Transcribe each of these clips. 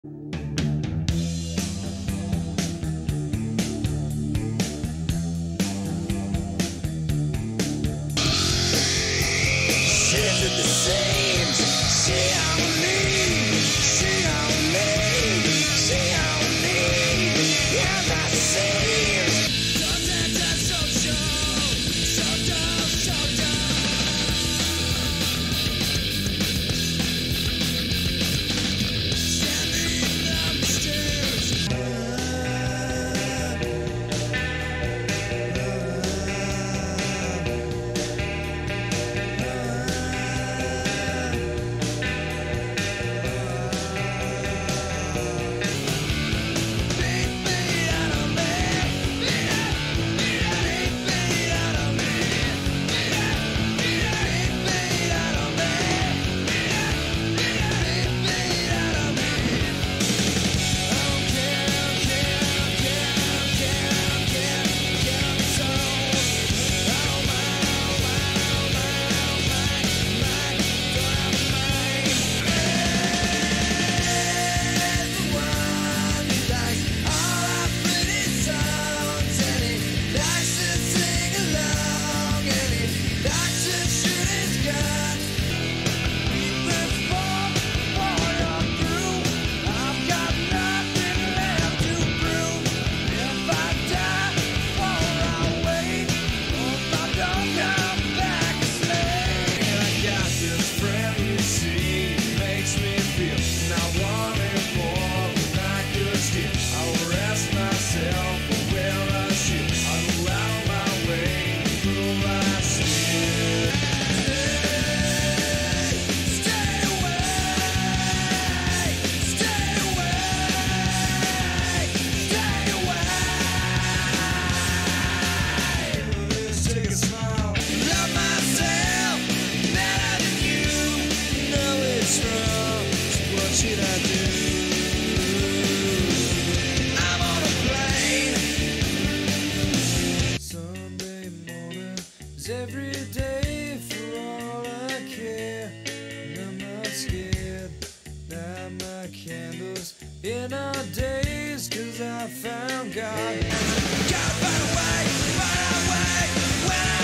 Every day for all I care, and I'm not scared. Light my candles in our days, 'cause I found God. Gotta find a way, find a way, when I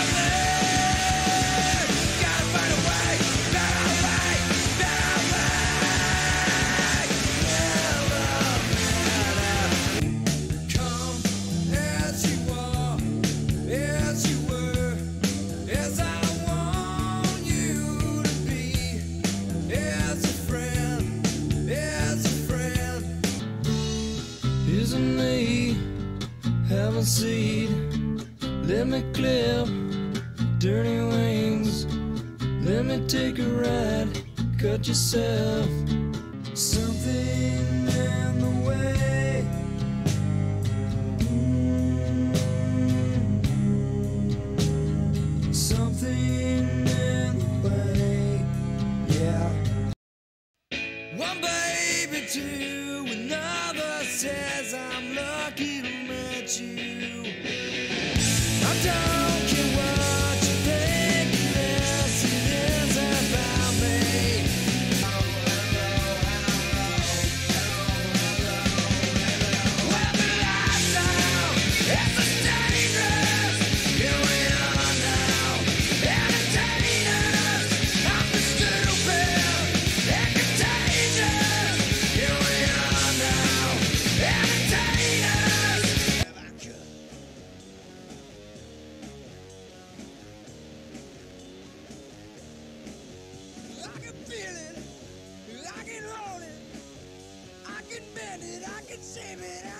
live. Gotta find a way, find a way, find a way. Come as you are, as you were, as I want you to be, as a friend, as a friend. Isn't me, have a seat, let me clip dirty wings, let me take a ride, cut yourself. Something in the way. Something in the way, yeah. One baby to another says I'm lucky to meet you. I don't care what you think, unless it is about me. Well, the lights down, it's a dangerous, here we are now. Entertainers, I'm the stupid, and contagious, here we are now. Entertainers. I can feel it, I can hold it, I can bend it, I can shape it.